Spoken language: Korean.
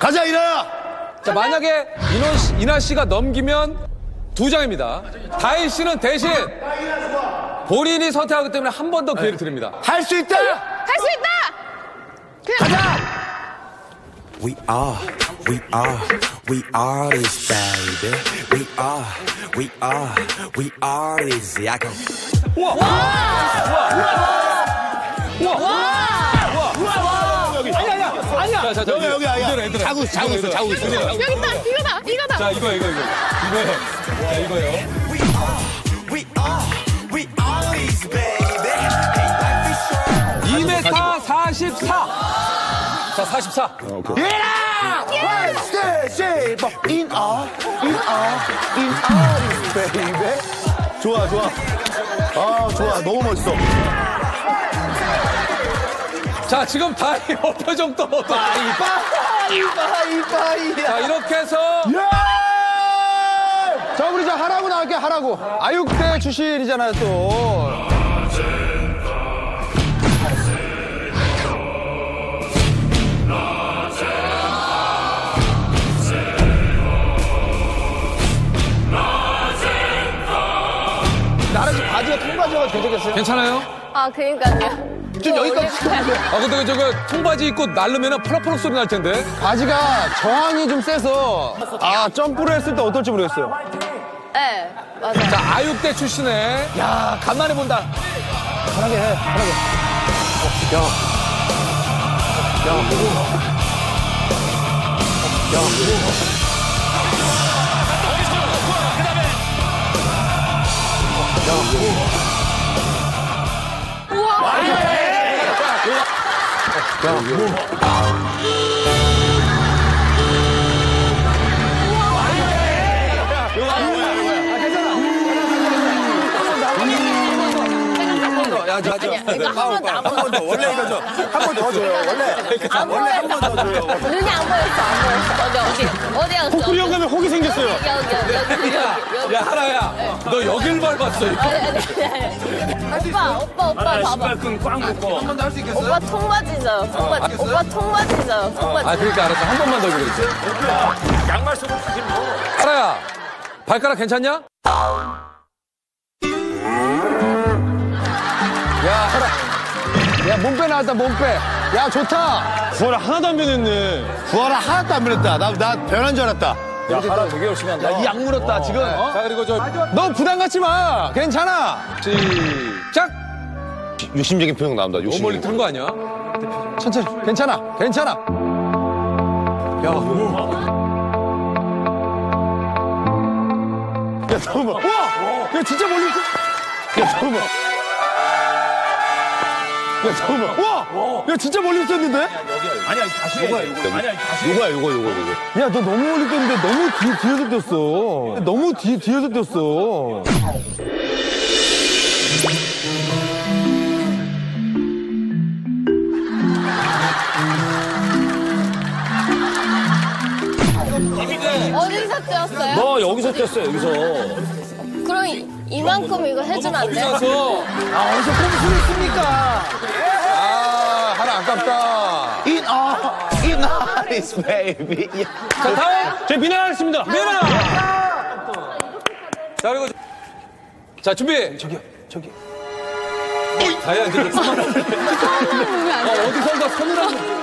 가자, 이나야! 자, 만약에 이나 씨가 넘기면 2장입니다. 다희 씨는 대신 본인이 선택하기 때문에 한 번 더 기회를 드립니다. 할 수 있다! 할 수 있다! 가자! We are this, baby. We are this. I can. 아니야. 자, 여기, 아니야. 자고 있어. 여기 있다! 이거다! 자, 이거요. 자, 이거요. We are this, baby. 2m 44. 자, 44. 이나! baby. 좋아. 아, 좋아. 너무 멋있어. 자, 지금 다희 표정 또. 이빠이. 자, 이렇게 해서. 자, 우리 저 하라고 나갈게요, 하라고. 아육대 출신이잖아요, 또. 나는 지금 바지가 통바지가 되겠어요? 괜찮아요? 아, 그니까요. 좀 여기까지 시켜보세요. 아, 근데 저거 통바지 입고 날르면 펄럭펄럭 소리 날 텐데. 바지가 저항이 좀 세서, 점프를 했을 때 어떨지 모르겠어요. 네, 맞아요. 자, 아육대 출신의. 야, 간만에 본다. 편하게 해, 편하게. 야, 자. 이거 한 번 더. 원래 이거죠. 한 번 더 줘요. 원래 한 번 더 줘요. 눈이 안 보였어. 어디 갔어? 우리 형 가면 혹이 생겼어요. 여기. 야, 하라야. 너 여길 밟았어. 오빠 봐봐. 꽉 묶어. 한 번 더 할 수 있겠어요? 오빠 통바지죠. 오빠 통바지죠. 통바지. 아, 그러니까 알았어. 한 번만 더 그랬지. 양말 속을 다시 뭐. 하라야, 발가락 괜찮냐? 야, 하라. 야, 몸빼 나왔다, 몸빼. 야, 좋다. 부활 하나도 안 변했네. 부활 하나도 안 변했다. 나 변한 줄 알았다. 야, 하라 되게 열심히 한다. 야, 이 약 물었다, 지금. 자, 그리고 너 부담 갖지 마. 괜찮아. 시작! 욕심적인 표정 나온다. 너무 멀리 튼 거 아니야? 천천히. 괜찮아. 야, 잠깐만. 와! 야, 진짜 멀리 있어. 야, 잠깐만. 야, 잠깐만. 와! 야, 진짜 멀리 있었는데? 아니야, 다시 해. 아니야, 다시 해. 요거. 야, 너 너무 멀리 뛰는데 너무 뒤에서 뛰었어. 너무 뒤에서 뛰었어. 어디서 뛰었어요? 너 여기서 뛰었어, 여기서. 그럼 이만큼 이거 해주면 안 돼요? 어디서? 어디서 꼼수를 씁니까? 하나 아깝다. Nice, baby. 자, 다음! 제 미나였습니다. 미나! 자, 그리고. 자, 준비! 저기. 다야, 이제. 어디선가 서늘한.